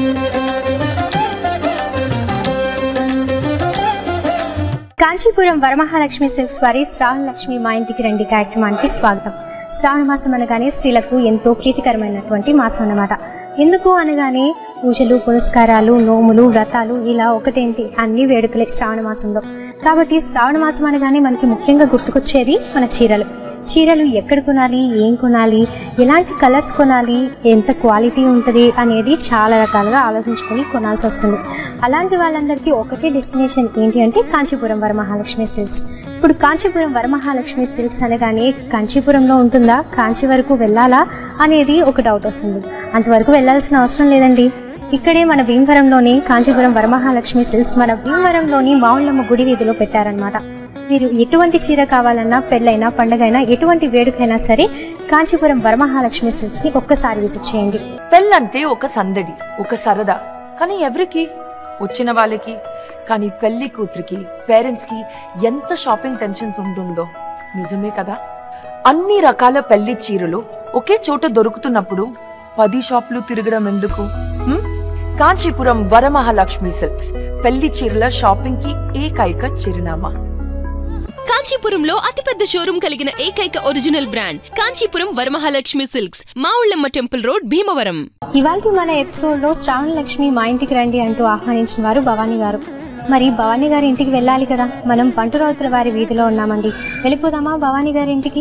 Kanchipuram Varamahalakshmi silks వారి శ్రావణ లక్ష్మి మా ఇంటికి రండి కార్యక్రమానికి స్వాగతం. శ్రావణ మాసం అనగానే స్త్రీలకు ఎంతో ప్రీతికరమైనటువంటి మాసం అన్నమాట. ఎందుకు అనగానే పూజలు, పురస్కారాలు, నోములు, వ్రతాలు ఇలా ఒకటేంటి అన్ని వేడుకలే శ్రావణ మాసంలో. కాబట్టి శ్రావణ మాసం అనగానే మనకి ముఖ్యంగా గుర్తుకొచ్చేది మన చీరలు ఎక్కడ కొనాలి, ఏం కొనాలి, ఎలాంటి కలర్స్ కొనాలి, ఎంత క్వాలిటీ ఉంటుంది అనేది చాలా రకాలుగా ఆలోచించుకొని కొనాల్సి వస్తుంది. అలాంటి వాళ్ళందరికీ ఒకటే డెస్టినేషన్ ఏంటి అంటే కాంచీపురం వరమహాలక్ష్మి సిల్క్స్. ఇప్పుడు కాంచీపురం వరమహాలక్ష్మి సిల్క్స్ అనగానే కాంచీపురంలో ఉంటుందా, కాంచీ వరకు వెళ్ళాలా అనేది ఒక డౌట్ వస్తుంది. అంతవరకు వెళ్ళాల్సిన అవసరం లేదండి. ఇక్కడే మన భీమవరంలోని కాంచీపురం వరమహాలక్ష్మి సిల్క్స్ మన భీమవరంలోని మావుళ్ళమ్మ గుడి వీధిలో పెట్టారనమాట. మీరు ఎటువంటి చీర కావాలన్నా, పెళ్ళైనా, పండగైనా, ఎటువంటి వేడుకైనా సరే కాంచీపురం వరమహాలక్ష్మి సిల్క్స్ ని ఒక్కసారి విజిట్ చేయండి. పెళ్ళంటే ఒక సందడి, ఒక సరదా, కానీ ఎవరికి? వచ్చిన వాళ్ళకి. కానీ పెళ్లి కూతురికి, పేరెంట్స్ కి ఎంత షాపింగ్ టెన్షన్స్ ఉంటుందో నిజమే కదా. అన్ని రకాల పెళ్లి చీరలు ఒకే చోట దొరుకుతున్నప్పుడు 10 షాపులు తిరగడం ఎందుకు? కాంచీపురం వరమహాలక్ష్మి సిల్క్స్ పెళ్లి చీరల షాపింగ్ కి ఏకైక చిరునామా. కాంచీపురంలో అతిపెద్ద షోరూం కలిగిన ఏకైక original brand Kanchipuram Varamahalakshmi silks, Mavullamma temple road, Bhimavaram. ఇవాళ మన ఎపిసోడ్ లో శ్రావణ లక్ష్మి మా ఇంటికి రండి అంటూ ఆహ్వానించిన వారు భవానీ గారు. మరి భవానీ గారి ఇంటికి వెళ్ళాలి కదా, మనం పంటురావుతుల వారి వీధిలో ఉన్నామండి. వెళ్ళిపోదామా భవానీ గారి ఇంటికి?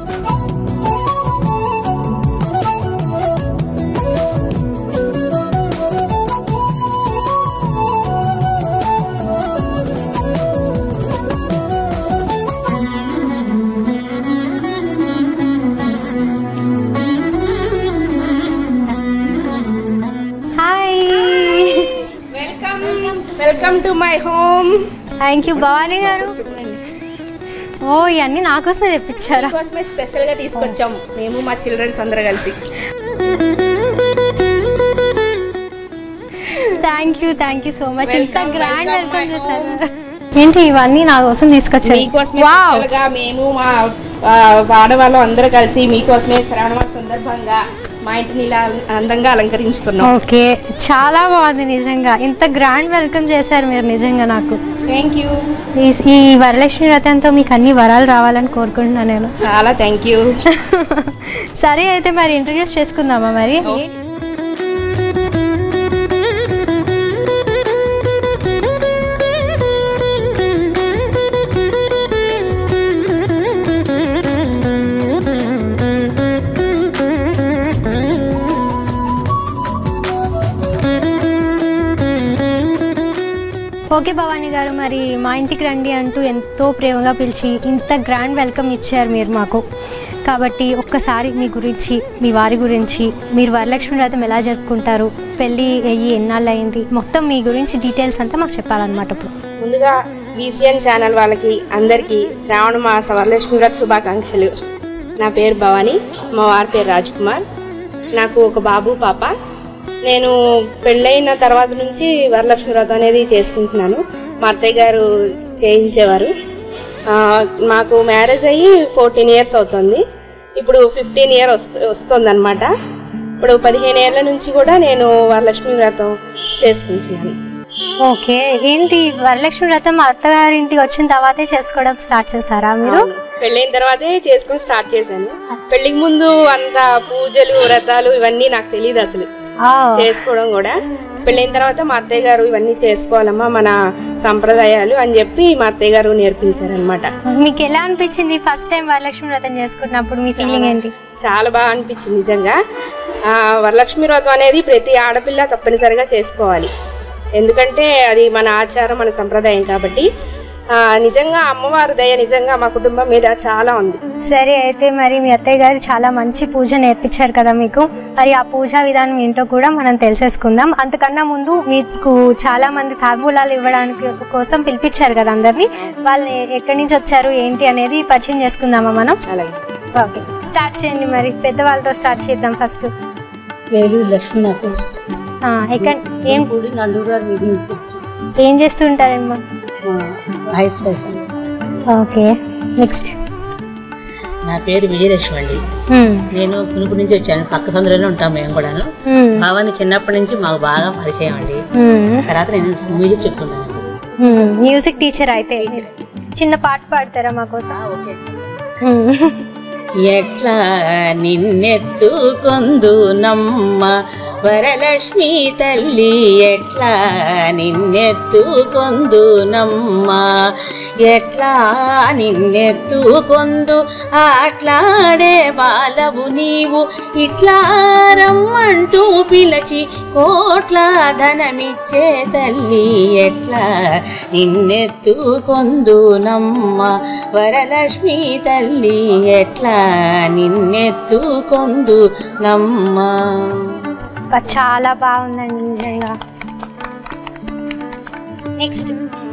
Welcome to my home. Thank you Bhavani గారు. ఓ ఇవన్నీ నాకోసమే తెప్పించారా? కోసమే స్పెషల్ గా తీసుకొచ్చాం మేము, మా చిల్డ్రన్స్ అందరూ కలిసి. Thank you so much. ఇంత గ్రాండ్ వెల్కమ్ చేశారు. ఏంటి ఇవన్నీ నా కోసం తీసుకొచ్చారు? మీకోసమే స్పెషల్ గా మేము మా ఆడవాళ్ళం అందరూ కలిసి మీకోసమే శ్రావణ సందర్భంగా మా ఇంటిని ఇలా అందంగా అలంకరించుకున్నాం. ఓకే, చాలా బాగుంది నిజంగా. ఇంత గ్రాండ్ వెల్కమ్ చేశారు మీరు నిజంగా. నాకు థ్యాంక్ యూ. ఈ వరలక్ష్మి వ్రతంతో మీకు అన్ని వరాలు రావాలని కోరుకుంటున్నాను నేను. చాలా థ్యాంక్ యూ. సరే అయితే మరి ఇంట్రడ్యూస్ చేసుకుందామా మరి? ఓకే భవానీ గారు, మరి మా ఇంటికి రండి అంటూ ఎంతో ప్రేమగా పిలిచి ఇంత గ్రాండ్ వెల్కమ్ ఇచ్చారు మీరు మాకు. కాబట్టి ఒక్కసారి మీ గురించి, మీ వారి గురించి, మీరు వరలక్ష్మి వ్రతం ఎలా జరుపుకుంటారు, పెళ్ళి అయ్యి ఎన్నాళ్ళు అయింది, మొత్తం మీ గురించి డీటెయిల్స్ అంతా మాకు చెప్పాలన్నమాట. ఇప్పుడు ముందుగా VCN ఛానల్ వాళ్ళకి అందరికీ శ్రావణ మాస వరలక్ష్మి వ్రత శుభాకాంక్షలు. నా పేరు భవానీ, మా వారి పేరు రాజ్ కుమార్. నాకు ఒక బాబు, పాప. నేను పెళ్ళైన తర్వాత నుంచి వరలక్ష్మి వ్రతం అనేది చేసుకుంటున్నాను. మా అత్తయ్య గారు చేయించేవారు. మాకు మ్యారేజ్ అయ్యి 14 ఇయర్స్ అవుతుంది. ఇప్పుడు 15 ఇయర్ వస్తుంది అనమాట. ఇప్పుడు 15 ఏళ్ల నుంచి కూడా నేను వరలక్ష్మి వ్రతం చేసుకుంటున్నాను. ఓకే, ఏంటి వరలక్ష్మి వ్రతం అత్తగారింటికి వచ్చిన తర్వాతే చేసుకోవడం స్టార్ట్ చేశారా మీరు? పెళ్ళైన తర్వాతే చేసుకుని స్టార్ట్ చేశాను. పెళ్లికి ముందు అంత పూజలు, వ్రతాలు ఇవన్నీ నాకు తెలియదు అసలు చేసుకోవడం కూడా. పెళ్ళైన తర్వాత మా అత్తయ్య గారు ఇవన్నీ చేసుకోవాలమ్మా, మన సంప్రదాయాలు అని చెప్పి మా అత్తయ్య గారు నేర్పించారనమాట. మీకు ఎలా అనిపించింది ఫస్ట్ టైం వరలక్ష్మి వ్రతం చేసుకున్నప్పుడు? మీ ఫీలింగ్ ఏంటి? చాలా బాగా అనిపించింది నిజంగా. వరలక్ష్మి వ్రతం అనేది ప్రతి ఆడపిల్ల తప్పనిసరిగా చేసుకోవాలి. ఎందుకంటే అది మన ఆచారం, మన సంప్రదాయం కాబట్టి. నిజంగా అమ్మవారి దయ నిజంగా మా కుటుంబం మీద చాలా ఉంది. సరే అయితే మరి మీ అత్తయ్య గారు చాలా మంచి పూజ నేర్పించారు కదా మీకు. మరి ఆ పూజా విధానం ఏంటో కూడా మనం తెలిసేసుకుందాం. అంతకన్నా ముందు మీకు చాలా మంది తాంబూలాలు ఇవ్వడానికి కోసం పిలిపించారు కదా అందరినీ. వాళ్ళు ఎక్కడి నుంచి వచ్చారు ఏంటి అనేది పరిచయం చేసుకుందామా మనం? అలాగే, ఓకే స్టార్ట్ చేయండి. మరి పెద్దవాళ్ళతో స్టార్ట్ చేద్దాం. ఫస్ట్ లక్ష్మి నాకు ఏం చేస్తుంటారమ్మా? Housewife. Okay next. నా పేరు విజయలక్ష్మి అండి. నేను పునుకు నుంచి వచ్చాను. పక్క సందులోనే ఉంటాం మేము కూడాను. భవాని చిన్నప్పటి నుంచి మాకు బాగా పరిచయం అండి. తర్వాత నేను మ్యూజిక్ చెప్తున్నాను. మ్యూజిక్ టీచర్ అయితే చిన్న పాట పాడతారా మాకోసం? ఓకే. ఎట్లా నిన్నెత్తుకొందు నమ్మ వరలక్ష్మి తల్లి, ఎట్లా నిన్నెత్తుకొందు నమ్మ, ఎట్లా నిన్నెత్తుకొందు ఆట్లాడే బాలవు నీవు, ఇట్లా రమ్మంటూ పిలచి కోట్ల ధనమిచ్చే తల్లి, ఎట్లా నిన్నెత్తుకొందు నమ్మ వరలక్ష్మి తల్లి, ఎట్లా నిన్నెత్తుకొందు నమ్మ. చాలా బాగుందండి నిజంగా. నెక్స్ట్,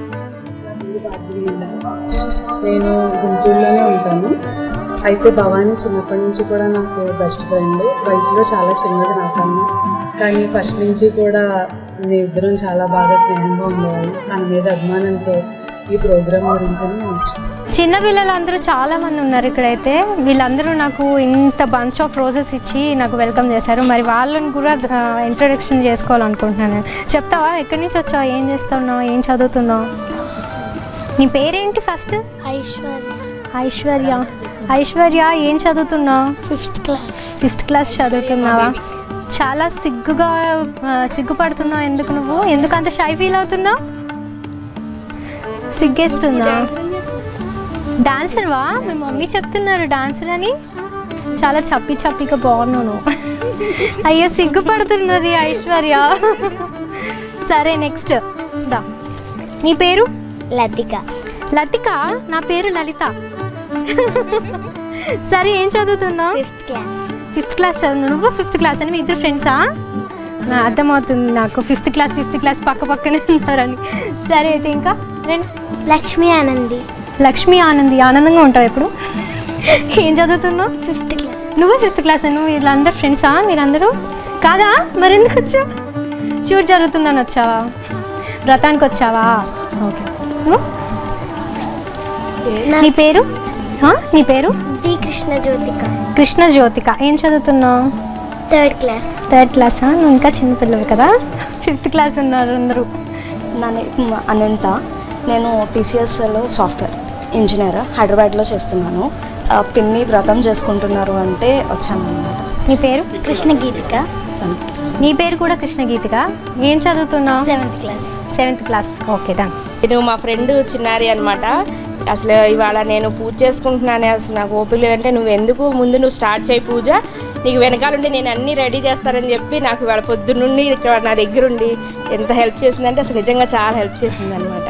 నేను గుంటూరులోనే ఉంటాను. అయితే భవాని చిన్నప్పటి నుంచి కూడా నాకు బెస్ట్ ఫ్రెండ్. వయసులో చాలా చిన్నది నాకన్నా, కానీ ఫస్ట్ నుంచి కూడా మేము ఇద్దరం చాలా బాగా స్నేహంగా ఉండేవాళ్ళం. తన మీద అభిమానంతో ఈ ప్రోగ్రామ్ గురించి చిన్న పిల్లలందరూ చాలా మంది ఉన్నారు ఇక్కడైతే. వీళ్ళందరూ నాకు ఇంత బంచ్ ఆఫ్ రోజెస్ ఇచ్చి నాకు వెల్కమ్ చేశారు. మరి వాళ్ళని కూడా ఇంట్రొడక్షన్ చేసుకోవాలనుకుంటున్నాను. చెప్తావా ఎక్కడి నుంచి వచ్చావు, ఏం చేస్తున్నావు, ఏం చదువుతున్నావు? నీ పేరేంటి ఫస్ట్? ఐశ్వర్య. ఐశ్వర్య, ఏం చదువుతున్నావు? ఫిఫ్త్ క్లాస్ చదువుతున్నావా? చాలా సిగ్గుపడుతున్నావు. ఎందుకు నువ్వు ఎందుకు అంత షై ఫీల్ అవుతున్నావు? సిగ్గేస్తుందా? డాన్సర్వా? మీ మమ్మీ చెప్తున్నారు డాన్సర్ అని. చాలా చప్పిగా బాగున్నాను. అయ్యో సిగ్గుపడుతున్నది ఐశ్వర్య. సరే నెక్స్ట్ దా. నీ పేరు? లతిక. లతిక, నా పేరు లలిత. సరే ఏం చదువుతున్నావు? ఫిఫ్త్ క్లాస్ చదువుతున్నావు. నువ్వు ఫిఫ్త్ క్లాస్ అని మీ ఇద్దరు ఫ్రెండ్సా? అర్థమవుతుంది నాకు, ఫిఫ్త్ క్లాస్ పక్కనే ఉన్నారని. సరే అయితే ఇంకా రండి. లక్ష్మీ ఆనంది. లక్ష్మీ ఆనంది. ఆనందంగా ఉంటావు ఎప్పుడు? ఏం చదువుతున్నావు? Fifth class. నువ్వు ఫిఫ్త్ క్లాస్. నువ్వు వీళ్ళందరూ ఫ్రెండ్సా మీరందరూ? కాదా? మరెందుకు వచ్చావు? షూట్ జరుగుతుందని వచ్చావా? వ్రతానికి వచ్చావా? ఓకే. నీ పేరు? నీ పేరు? డి కృష్ణజ్యోతిక. కృష్ణజ్యోతిక. ఏం చదువుతున్నావు? Third class. థర్డ్ క్లాసా? నువ్వు ఇంకా చిన్నపిల్లవి కదా. ఫిఫ్త్ క్లాస్ ఉన్నారు అందరూ. నా నేమ్ అనంత. నేను టీసీఎస్లో సాఫ్ట్వేర్ ఇంజనీర్ హైదరాబాద్లో చేస్తున్నాను. పిన్ని వ్రతం చేసుకుంటున్నారు అంటే వచ్చాను అన్నమాట. నీ పేరు? కృష్ణగీతిక. నీ పేరు కూడా కృష్ణగీతిక. ఏం చదువుతున్నావు? Seventh class. Okay done. నేను మా ఫ్రెండ్ చిన్నారి అనమాట. అసలు ఇవాళ నేను పూజ చేసుకుంటున్నానే, అసలు నాకు ఓపిక లేదంటే నువ్వు స్టార్ట్ చేయి పూజ, నీకు వెనకాలంటే నేను అన్నీ రెడీ చేస్తానని చెప్పి నాకు ఇవాళ పొద్దున్నుండి ఇక్కడ నా దగ్గరుండి ఎంత హెల్ప్ చేసిందంటే అసలు నిజంగా చాలా హెల్ప్ చేసింది అనమాట.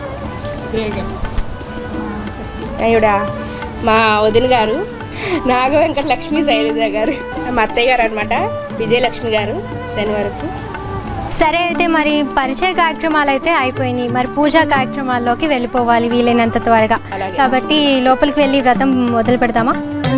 ఈవిడ మా వదిన గారు నాగ వెంకట లక్ష్మి శైలజ గారు, మా అత్తయ్య గారు అనమాట, విజయలక్ష్మి గారు శనివారపు. సరే అయితే మరి పరిచయ కార్యక్రమాలు అయితే అయిపోయినాయి. మరి పూజా కార్యక్రమాల్లోకి వెళ్ళిపోవాలి వీలైనంత త్వరగా. కాబట్టి లోపలికి వెళ్ళి వ్రతం మొదలు పెడతామా?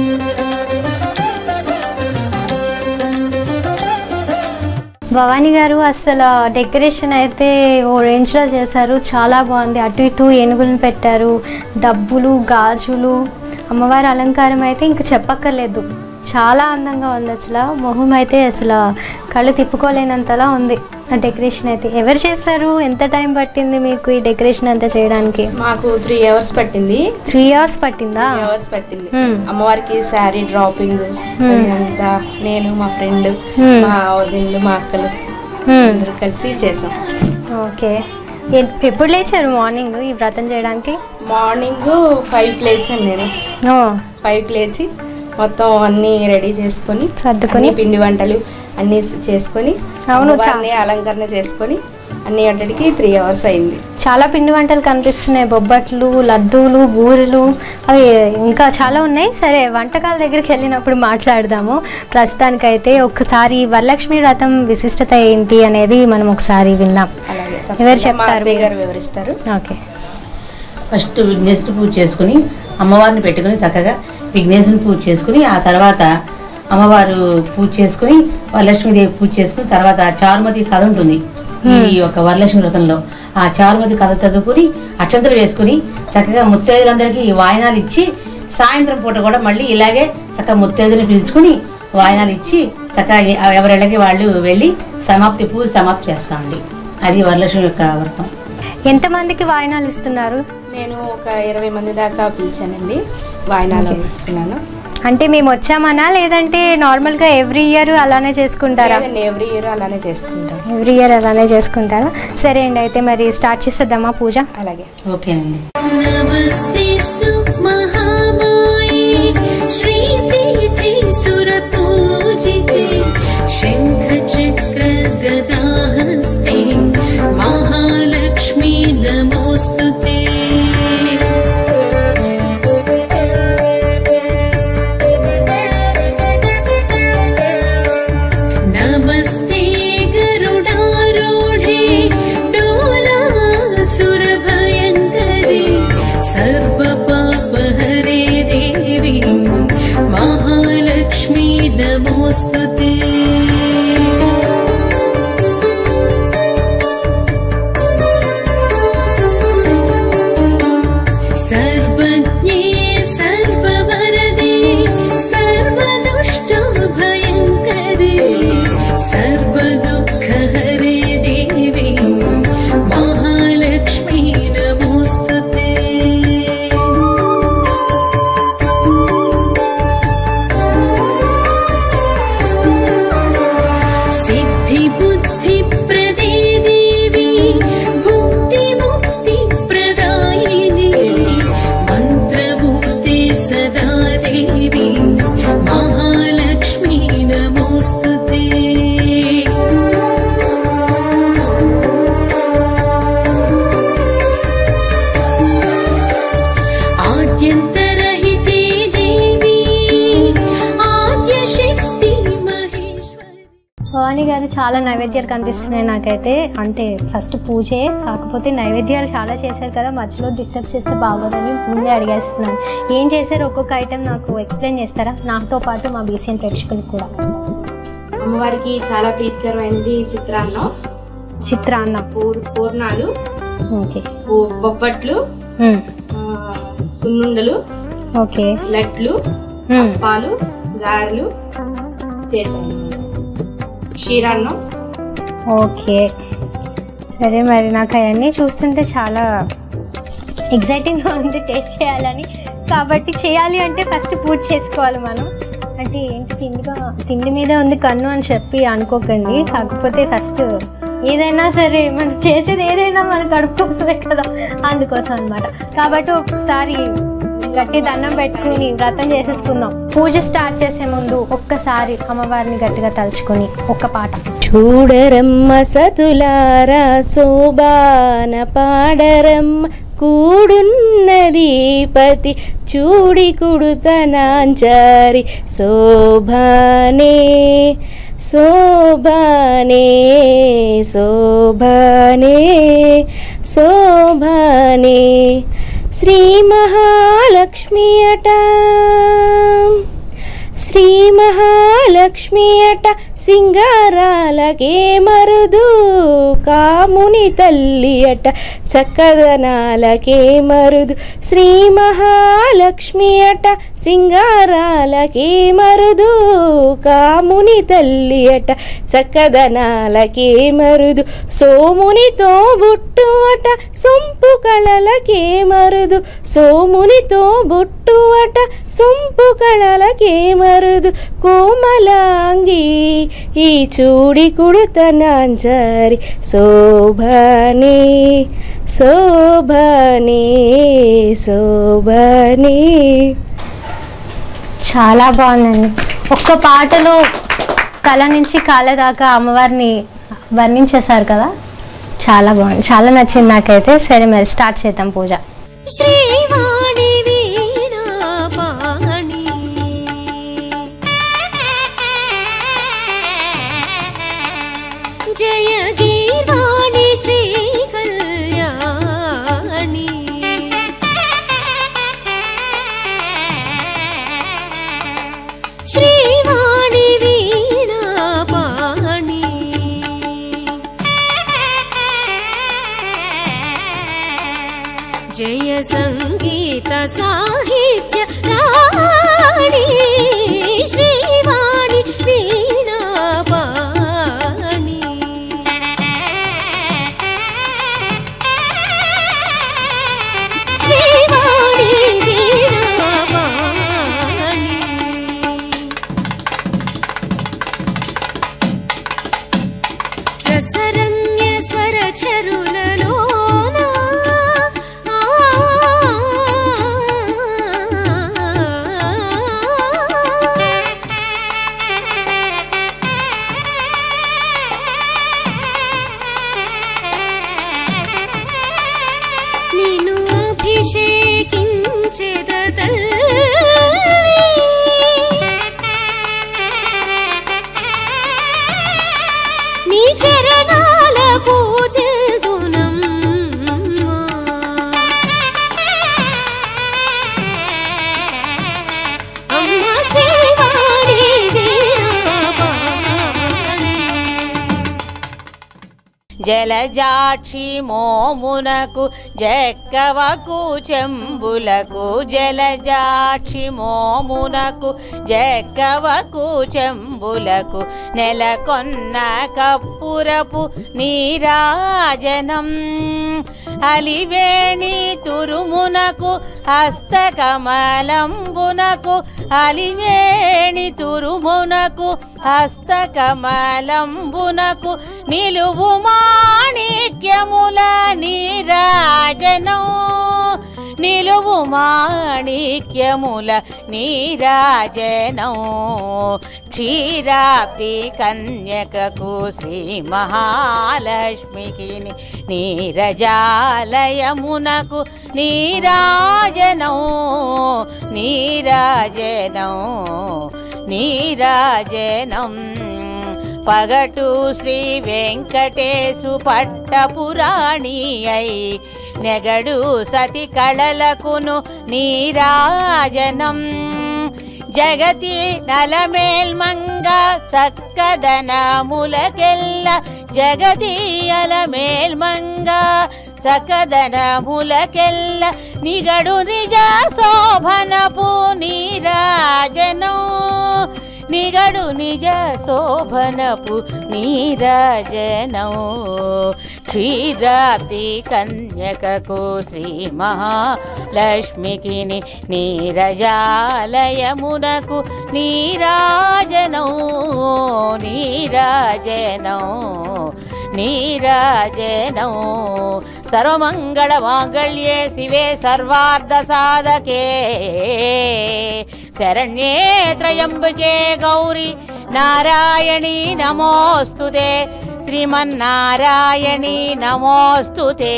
భవానీ గారు, అసలు డెకరేషన్ అయితే ఓ రేంజ్లో చేశారు. చాలా బాగుంది. అటు ఇటు ఏనుగులను పెట్టారు, డబ్బులు, గాజులు, అమ్మవారి అలంకారం అయితే ఇంకా చెప్పక్కర్లేదు. చాలా అందంగా ఉంది. అసలు మొహం అయితే అసలు కళ్ళు తిప్పుకోలేనంతలా ఉంది ఆ డెకరేషన్ అయితే. ఎవరు చేశారు? ఎంత టైం పట్టింది మీకు ఈ డెకరేషన్ అంతా చేయడానికి? మాకు 3 hours పట్టింది. 3 hours పట్టిందా? 3 hours పట్టింది. అమ్మవారికి శారీ డ్రాపింగ్ అంతా నేను, మా ఫ్రెండ్, మా వదినలు, మా అక్కలు అందరూ కలిసి చేసాం. ఓకే. ఎప్పుడు లేచారు మార్నింగ్ ఈ వ్రతం చేయడానికి? మార్నింగ్ 5కి లేచాను నేను. 5కి లేచి మొత్తం అన్నీ రెడీ చేసుకొని సర్దుకొని పిండి వంటలు అన్నీ చేసుకొని అలంకరణ చేసుకొని అన్ని గంటలకి 3 hours అయింది. చాలా పిండి వంటలు కనిపిస్తున్నాయి. బొబ్బట్లు, లడ్డూలు, బూరెలు, అవి ఇంకా చాలా ఉన్నాయి. సరే వంటకాల దగ్గరికి వెళ్ళినప్పుడు మాట్లాడదాము. ప్రస్తుతానికైతే ఒకసారి వరలక్ష్మి వ్రతం విశిష్టత ఏంటి అనేది మనం ఒకసారి విందాం. ఎవరు చెప్తారు? వివరిస్తారు. ఓకే. ఫస్ట్ విఘ్నేశ్వరుని పూజ చేసుకుని అమ్మవారిని పెట్టుకుని చక్కగా విఘ్నేశ్వరుని పూజ చేసుకుని ఆ తర్వాత అమ్మవారు పూజ చేసుకుని వరలక్ష్మీదేవి పూజ చేసుకుని తర్వాత చారుమతి కథ ఉంటుంది ఈ యొక్క వరలక్ష్మి వ్రతంలో. ఆ చారుమతి కథ చదువుకుని అక్షంతలు వేసుకుని చక్కగా ముత్తైదులందరికీ వాయినాలు ఇచ్చి సాయంత్రం పూట కూడా మళ్ళీ ఇలాగే చక్కగా ముత్తైదులు పిలుచుకుని వాయినాలు ఇచ్చి చక్కగా ఎవరెళ్ళకి వాళ్ళు వెళ్ళి పూజ సమాప్తి చేస్తామండి. అది వరలక్ష్మి యొక్క వ్రతం. ఎంతమందికి వాయినాలు ఇస్తున్నారు? నేను ఒక 20 మంది దాకా పిలిచానండి, వాయినాలు ఇస్తున్నాను. అంటే మేము వచ్చామనా లేదంటే నార్మల్గా ఎవ్రీ ఇయర్ అలానే చేసుకుంటారా? ఎవ్రీ ఇయర్ అలానే చేసుకుంటాం. ఎవ్రీ ఇయర్ అలానే చేసుకుంటారా? సరే అండి, అయితే మరి స్టార్ట్ చేసేద్దామా పూజ? అలాగే. ఓకే అండి. महालक्ष्मी नमोस्तुते। नमस्ते गरुडारूढे डोलासुरभयङ्करे सर्वपापहरे देवी महालक्ष्मी नमोस्तुते। భవానీ గారు, చాలా నైవేద్యాలు కనిపిస్తున్నాయి నాకైతే. అంటే ఫస్ట్ పూజే, కాకపోతే నైవేద్యాలు చాలా చేశారు కదా, మధ్యలో డిస్టర్బ్ చేస్తే బాగోదని ముందే అడిగేస్తున్నాను. ఏం చేశారు ఒక్కొక్క ఐటెం నాకు ఎక్స్ప్లెయిన్ చేస్తారా? నాతో పాటు మా బీసీఎన్ ప్రేక్షకులకు కూడా. అమ్మవారికి చాలా ప్రీతికరమైనది చిత్రాన్నం, పూర్ణాలు, బొబ్బట్లు, సున్నుండలు, లడ్లు, పాలు, గారెలు చేశాను, క్షీరాన్నం. ఓకే, సరే. మరి నాకు అవన్నీ చూస్తుంటే చాలా ఎగ్జైటింగ్గా ఉంది టేస్ట్ చేయాలని. కాబట్టి చేయాలి అంటే ఫస్ట్ పూజ చేసుకోవాలి మనం. అంటే ఏంటి తిండి మీద ఉంది కన్ను అని చెప్పి అనుకోకండి. కాకపోతే ఫస్ట్ ఏదైనా సరే మనం చేసేది ఏదైనా మన కడుపు కోసమే కదా, అందుకోసం అనమాట. కాబట్టి ఒకసారి గట్టి దండం పెట్టుకుని వ్రతం చేసేసుకుందాం. పూజ స్టార్ట్ చేసే ముందు ఒక్కసారి అమ్మవారిని గట్టిగా తలుచుకుని ఒక్క పాట. చూడరమ్మ సతులారా శోభాన పాడరమ్మ కూడున్నది పతి చూడి కుడుతనాంచారి శోభానే శోభానే శోభానే శోభానే శ్రీ మహాలక్ష్మి అట శ్రీ మహాలక్ష్మి అట సింగారాలకే మరుదు కాముని తల్లి అట చక్కదనాలకే మరుదు శ్రీ మహాలక్ష్మి అట సింగారాలకే మరుదు కాముని తల్లి అట చక్కదనాలకే మరుదు సోమునితో బుట్టు అట సొంపు కళలకే మరుదు సోమునితో బుట్టు అట సొంపు కళలకే మరుదు కోమలాంగి ఈ చూడి కుడుతనాంచారి శోభానే శోభానే శోభానే. చాలా బాగుందండి. ఒక్క పాటలో కళ నుంచి కాళ్ళ దాకా అమ్మవారిని వర్ణించేశారు కదా, చాలా బాగుంది, చాలా నచ్చింది నాకైతే. సరే మరి స్టార్ట్ చేద్దాం పూజ. శ్రీవాణి వీణా పాణి జయ గీర్వాణి శ్రీ కళ్యాణి శ్రీవాణి వీణా పాణి జయ సంగీత సాహిత్య రాణి శ్రీవాణి కొల్చెద తల్లి నీ చరణాల పూజిల్దునమ్మా అమ్మ శ్రీవాణి వీణాపాణి జలజాక్షి మోమునకు జక్కవకు చెంబులకు జలజాక్షి మోమునకు జక్కవకు చెంబులకు నెలకొన్న కప్పురపు నీరాజనం అలివేణి తురుమునకు హస్తకమలంబునకు అలివేణి తురుమునకు హస్తకమలంబునకు నిలువు మాణిక్యముల నీరాజనం నిలువు మాణిక్యముల నీరాజనం క్షీరాబ్ది కన్యకకు శ్రీ మహాలక్ష్మికి నీరజాలయమునకు నీరాజనం నీరాజనం నీరాజనం పగటు శ్రీ వెంకటేశు పట్టపురాణి అయి నెగడు సతి కళలకును నీరాజనం జగతి నలమేల్మంగ చక్కదనములకెల్ల జగదీయల మేల్మంగ చక్కదనములకెల్ల నిగడు నిజ శోభనపు నీరాజనం నిగడు నిజ శోభనపు నీరాజనం క్షీరాబ్ది కన్యకకు శ్రీ మహాలక్ష్మికి నీరజాలయమునకు నీరాజనం నీరాజనం నీరాజనం సర్వమంగళ మాంగళ్యే శివే సర్వార్థ సాధకే శరణ్యే త్రయంబకే గౌరీ నారాయణీ నమోస్తుతే శ్రీమన్నారాయణీ నమోస్తుతే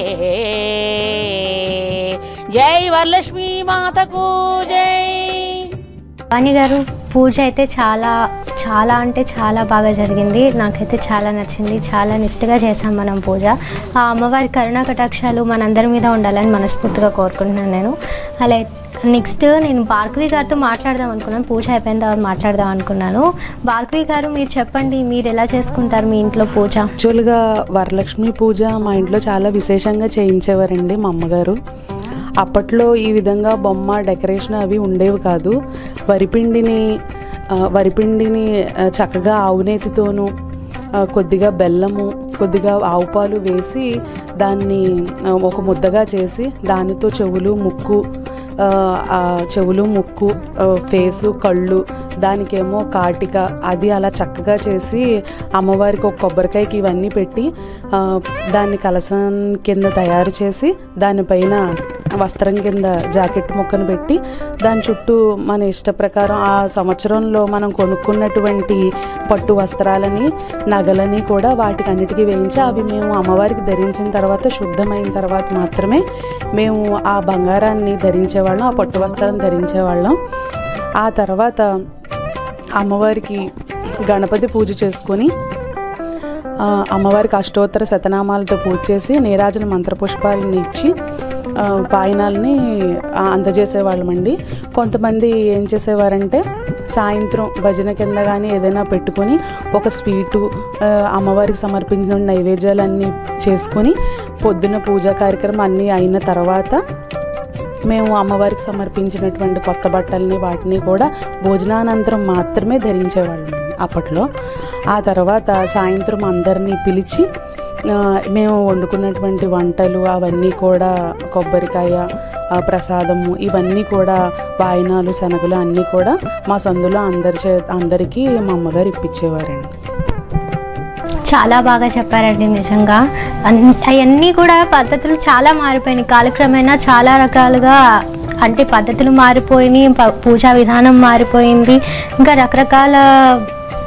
జై వరలక్ష్మీ మాతకు జై. వాణి గారు, పూజ అయితే చాలా చాలా అంటే చాలా బాగా జరిగింది. నాకైతే చాలా నచ్చింది. చాలా నిష్ఠగా చేశాం మనం పూజ. ఆ అమ్మవారి కరుణా కటాక్షాలు మనందరి మీద ఉండాలని మనస్ఫూర్తిగా కోరుకుంటున్నాను నేను. అలా నెక్స్ట్ నేను భార్గవి గారితో మాట్లాడదాం అనుకున్నాను. పూజ అయిపోయిన తర్వాత మాట్లాడదాం అనుకున్నాను. భార్గవి గారు, మీరు చెప్పండి, మీరు ఎలా చేసుకుంటారు మీ ఇంట్లో పూజ? యాక్చువల్గా వరలక్ష్మి పూజ మా ఇంట్లో చాలా విశేషంగా చేయించేవారండి మా అమ్మగారు. అప్పట్లో ఈ విధంగా బొమ్మ డెకరేషన్ అవి ఉండేవి కాదు. వరిపిండిని చక్కగా ఆవునేతితోనూ కొద్దిగా బెల్లము కొద్దిగా ఆవు పాలు వేసి దాన్ని ఒక ముద్దగా చేసి దానితో చెవులు ముక్కు ఫేసు కళ్ళు దానికేమో కాటిక అది అలా చక్కగా చేసి అమ్మవారికి ఒక కొబ్బరికాయకి ఇవన్నీ పెట్టి దాన్ని కలసం కింద తయారు చేసి దానిపైన వస్త్రం కింద జాకెట్ ముక్కను పెట్టి దాని చుట్టూ మన ఇష్ట ప్రకారం ఆ సంవత్సరంలో మనం కొనుక్కున్నటువంటి పట్టు వస్త్రాలని నగలని కూడా వాటికి అన్నిటికీ వేయించి అవి మేము అమ్మవారికి ధరించిన తర్వాత శుద్ధమైన తర్వాత మాత్రమే మేము ఆ బంగారాన్ని ధరించేవాళ్ళం, ఆ పట్టు వస్త్రాన్ని ధరించేవాళ్ళం. ఆ తర్వాత అమ్మవారికి గణపతి పూజ చేసుకొని అమ్మవారికి అష్టోత్తర శతనామాలతో పూజ చేసి నీరాజన మంత్రపుష్పాలను ఇచ్చి వాయినాలని అందజేసేవాళ్ళమండి. కొంతమంది ఏం చేసేవారంటే సాయంత్రం భజన కింద కానీ ఏదైనా పెట్టుకొని ఒక స్వీటు అమ్మవారికి సమర్పించిన నైవేద్యాలన్నీ చేసుకొని పొద్దున పూజా కార్యక్రమం అన్నీ అయిన తర్వాత మేము అమ్మవారికి సమర్పించినటువంటి కొత్త బట్టల్ని వాటిని కూడా భోజనానంతరం మాత్రమే ధరించేవాళ్ళం అప్పట్లో. ఆ తర్వాత సాయంత్రం అందరినీ పిలిచి మేము వండుకున్నటువంటి వంటలు అవన్నీ కూడా కొబ్బరికాయ ప్రసాదము ఇవన్నీ కూడా వాయినాలు శనగలు అన్నీ కూడా మా సందులో అందరికీ మా అమ్మగారు ఇప్పించేవారండి. చాలా బాగా చెప్పారండి. నిజంగా అవన్నీ కూడా పద్ధతులు చాలా మారిపోయినాయి. కాలక్రమేణా చాలా రకాలుగా అంటే పద్ధతులు మారిపోయినాయి, పూజా విధానం మారిపోయింది, ఇంకా రకరకాల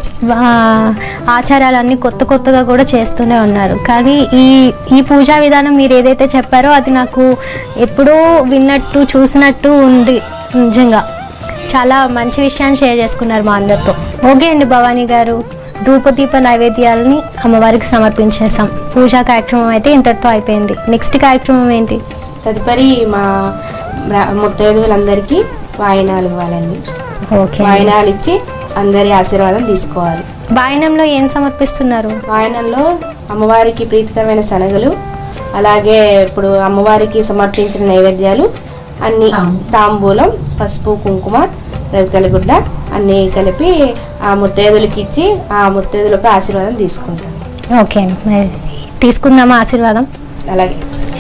ఆచారాలన్నీ కొత్త కొత్తగా కూడా చేస్తూనే ఉన్నారు. కానీ ఈ పూజా విధానం మీరు ఏదైతే చెప్పారో అది నాకు ఎప్పుడో విన్నట్టు చూసినట్టు ఉంది. నిజంగా చాలా మంచి విషయాన్ని షేర్ చేసుకున్నారు మా అందరితో. ఓకే అండి భవానీ గారు, ధూపదీప నైవేద్యాలని అమ్మవారికి సమర్పించేసాం. పూజా కార్యక్రమం అయితే ఇంతటితో అయిపోయింది. నెక్స్ట్ కార్యక్రమం ఏంటి? తదుపరి మా ముత్తైదువులందరికీ వాయినాలు ఇవ్వాలండి. ఓకే, వాయినాలు ఇచ్చి అందరి ఆశీర్వాదం తీసుకోవాలి. వాయినంలో ఏం సమర్పిస్తున్నారు? వాయినంలో అమ్మవారికి ప్రీతికరమైన శనగలు, అలాగే ఇప్పుడు అమ్మవారికి సమర్పించిన నైవేద్యాలు అన్ని, తాంబూలం, పసుపు, కుంకుమ, రవికలగుడ్డ అన్నీ కలిపి ఆ ముత్తైదులకి ఇచ్చి ఆ ముత్తైదులకు ఆశీర్వాదం తీసుకుంటాం. ఓకే అండి, మరి తీసుకుందామా ఆశీర్వాదం? అలాగే.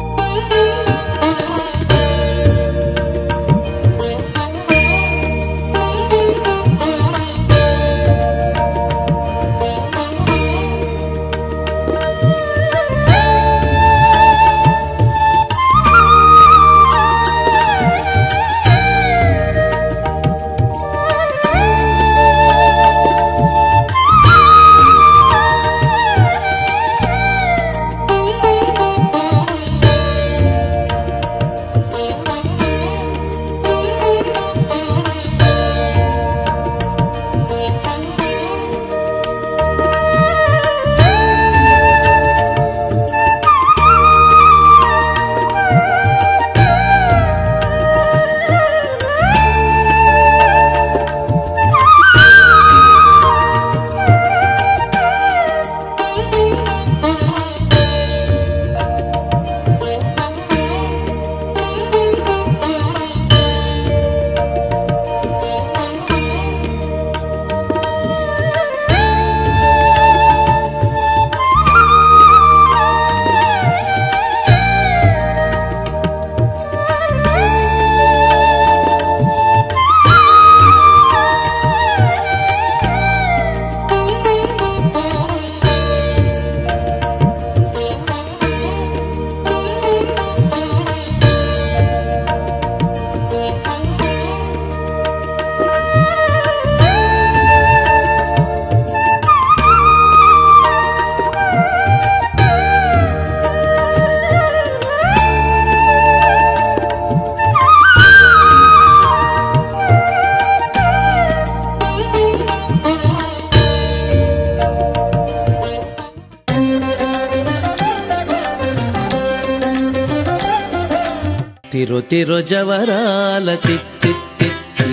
తిరు జవరాల తిత్తి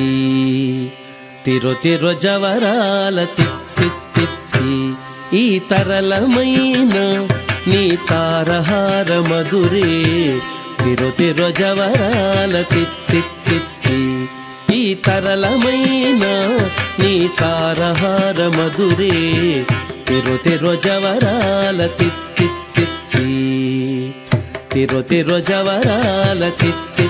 తిరు జవరాల తిత్తి ఈ తరళమైన నీ తారహార మధురే తిరు జవరాల తిత్తి ఈ తరళమైన నీ తారహార మధురే తిరు జవరాల తిత్తి తిరు జవరాల తిత్తి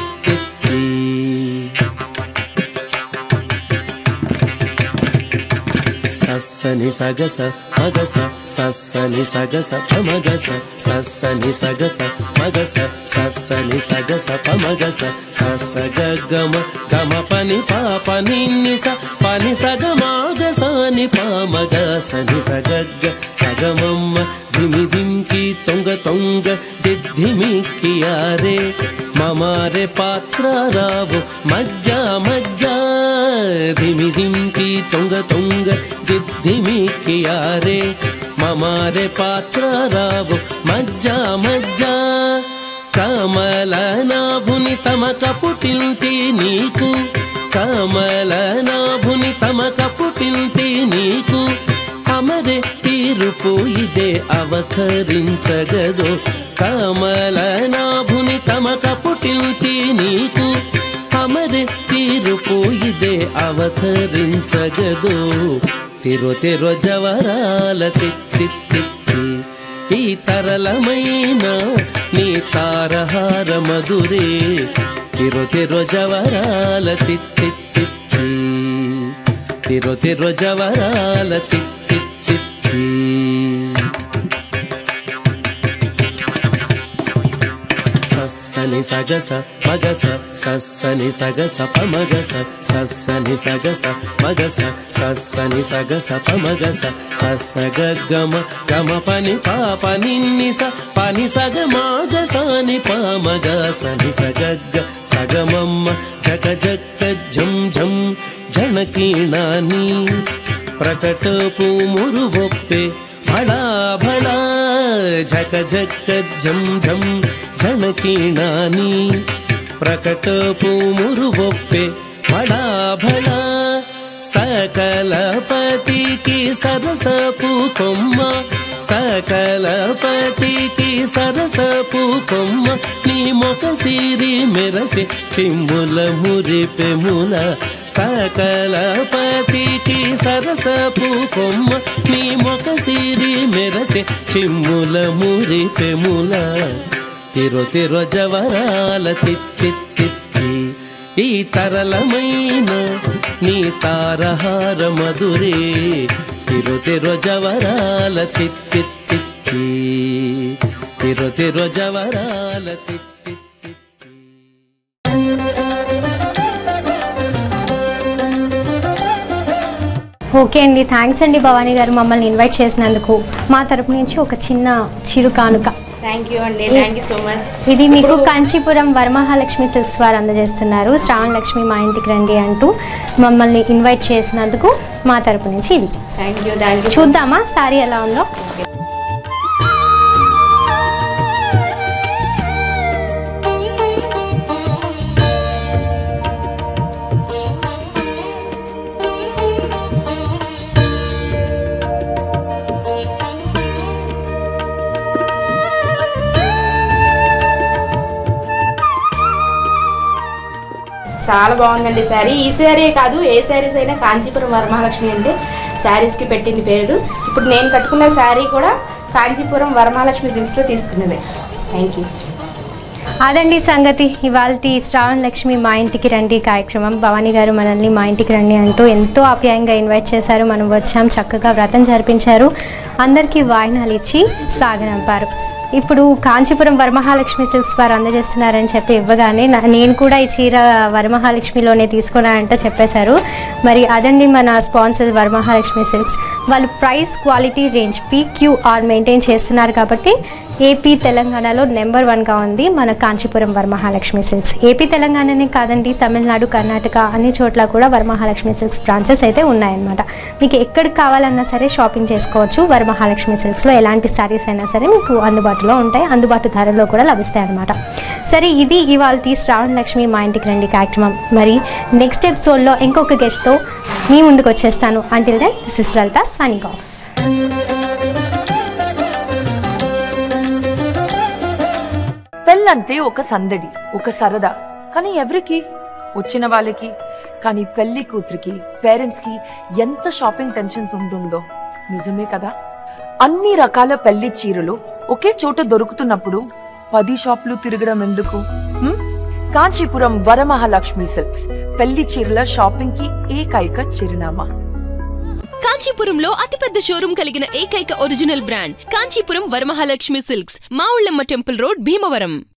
సస్సని సగస మగస సస్సని సగస పమగస సస్సని సగస మగస సస్సని సగస పమగస సస్స గమ గమ పని పాప నిన్నిస పని సగమాగసాని పామగ సని సగగ్గ సగమమ్మ ధిమి ధింకి తొంగ తొంగ దిద్ధిమిక్కియారే మమారే పాత్ర రావు మజ్జా మజ్జా ధిమి ధింకి తొంగ తొంగ దిద్ధిమిక్కియారే మమారే పాత్ర రావు మజ్జా మజ్జా కమల నాభుని తమక పుటింటి నీకు కమల నాభుని తమక పుటింటి నీకు అమరే తీరుపు ఇదే అవతరించగదో కమల నాభుని తమక పుటింటి నీకు అమరే తీరుపు ఇదే అవతరించగదో తిరు జవరాల తిత్తి ఈ తరళమైన నీ తారహార మధురే తిరు జవరాల తిత్తి తిరు జవరాల తిత్తి సస్సని సని సగస మగస సని సగస పమగస సని సగస మగస సని సగస పమగస సగమ గమ పని పాప నిన్నిస పని సగ మాగసాని పామగ సని సగగ్గ సగమమ్మ జగ జగ ఝం ఝం జనకీణాని ప్రకటపు మురువొప్పే భళా భళా జగ జగ ఝం ఝం జనకీణాని ప్రకటపు మురువొప్పే భళా భళా సకలపతికి సరసపు కొమ్మ సకలపతికి సరసపు కొమ్మ నీ మొక సిరి మెరసే చిమ్ముల మురిపెముల సకలపతికి సరసపు కొమ్మ నీ మొక సిరి మెరసే చిమ్ముల మురిపెముల తిరు తిరు జవరాల తిత్తి ఈ తరళమైన నీ తారహార మధురే తిరు తిరు జవరాల తిత్తి తిరు తిరు జవరాల తిత్తి. ఓకే అండి, థ్యాంక్స్ అండి భవానీ గారు మమ్మల్ని ఇన్వైట్ చేసినందుకు. మా తరపు నుంచి ఒక చిన్న చిరు కానుక. థ్యాంక్ యూ అండి, థ్యాంక్ యూ సో మచ్. ఇది మీకు కాంచీపురం వరమహాలక్ష్మి సిల్క్స్ వారు అందజేస్తున్నారు. శ్రావణ లక్ష్మి మా ఇంటికి రండి అంటూ మమ్మల్ని ఇన్వైట్ చేసినందుకు మా తరపు నుంచి ఇది. Thank you, thank you. చూద్దామా సారీ ఎలా ఉందో. చాలా బాగుందండి శారీ. ఈ శారీ కాదు, ఏ శారీస్ అయినా కాంచీపురం వరమహాలక్ష్మి అంటే శారీస్కి పెట్టింది పేరు. ఇప్పుడు నేను కట్టుకున్న శారీ కూడా కాంచీపురం వరమహాలక్ష్మి సిల్క్స్లో తీసుకున్నదే. Thank you. అదండి సంగతి. ఇవాళ శ్రావణ లక్ష్మి మా ఇంటికి రండి కార్యక్రమం. భవానీ గారు మనల్ని మా ఇంటికి రండి అంటూ ఎంతో ఆప్యాయంగా ఇన్వైట్ చేశారు. మనం వచ్చాం, చక్కగా వ్రతం జరిపించారు, అందరికీ వాయినాలు ఇచ్చి సాగనంపారు. ఇప్పుడు కాంచీపురం వరమహాలక్ష్మి సిల్క్స్ వారు అందజేస్తున్నారని చెప్పి ఇవ్వగానే నేను కూడా ఈ చీర వరమహాలక్ష్మిలోనే తీసుకున్నానంటే చెప్పేశారు. మరి అదండి మన స్పాన్సర్ వరమహాలక్ష్మి సిల్క్స్. వాళ్ళు price, quality, range PQR maintain చేస్తున్నారు కాబట్టి ఏపీ తెలంగాణలో నెంబర్ 1గా ఉంది మన కాంచీపురం వరమహాలక్ష్మి సిల్క్స్. ఏపీ తెలంగాణనే కాదండి, తమిళనాడు, కర్ణాటక అన్ని చోట్ల కూడా వరమహాలక్ష్మి సిల్క్స్ బ్రాంచెస్ అయితే ఉన్నాయన్నమాట. మీకు ఎక్కడికి కావాలన్నా సరే షాపింగ్ చేసుకోవచ్చు. వరమహాలక్ష్మి సిల్క్స్లో ఎలాంటి శారీస్ అయినా సరే మీకు అందుబాటులో ఉంటాయి, అందుబాటు ధరలో కూడా లభిస్తాయి అన్నమాట. సరే, ఇది ఇవాళ శ్రావణ లక్ష్మి మా ఇంటికి రండి కార్యక్రమం. మరి నెక్స్ట్ ఎపిసోడ్లో ఇంకొక గెస్ట్తో మీ ముందుకు వచ్చేస్తాను. Until then this is Lalitha signing off. పెళ్ళంటే ఒక సందడి, ఒక సరదా, కానీ ఎవరికి? వచ్చిన వాళ్ళకి. కానీ పెళ్లి కూతురికి, పేరెంట్స్ కి ఎంత షాపింగ్ టెన్షన్స్ ఉంటుందో నిజమే కదా. అన్ని రకాల పెళ్లి చీరలు ఒకే చోట దొరుకుతున్నప్పుడు 10 షాపులు తిరగడం ఎందుకు? కాంచీపురం వరమహాలక్ష్మి సిల్క్స్ పెళ్లి చీరల షాపింగ్ కి ఏకైక చిరునామా. కాంచీపురంలో అతిపెద్ద షోరూం కలిగిన ఏకైక original brand Kanchipuram Varamahalakshmi silks, Mavullamma temple road, Bhimavaram.